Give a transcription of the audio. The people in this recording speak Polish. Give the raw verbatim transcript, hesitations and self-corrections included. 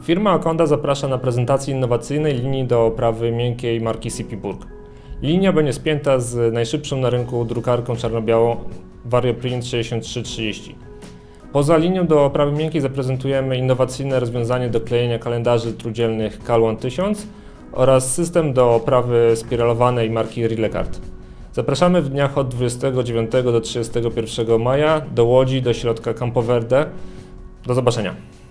Firma Aconda zaprasza na prezentację innowacyjnej linii do oprawy miękkiej marki C P Burg. Linia będzie spięta z najszybszą na rynku drukarką czarno-białą VarioPrint sześćdziesiąt trzy trzydzieści. Poza linią do oprawy miękkiej zaprezentujemy innowacyjne rozwiązanie do klejenia kalendarzy trójdzielnych Cal tysiąc oraz system do oprawy spiralowanej marki Rillecart. Zapraszamy w dniach od dwudziestego dziewiątego do trzydziestego pierwszego maja do Łodzi, do środka Campo Verde. Do zobaczenia.